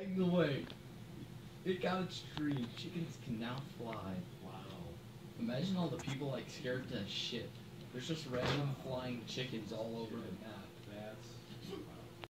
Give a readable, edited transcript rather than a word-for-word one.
flying away. It got its dream. Chickens can now fly. Wow. Imagine all the people like scared to shit. There's just random flying chickens all over the map. That's wow.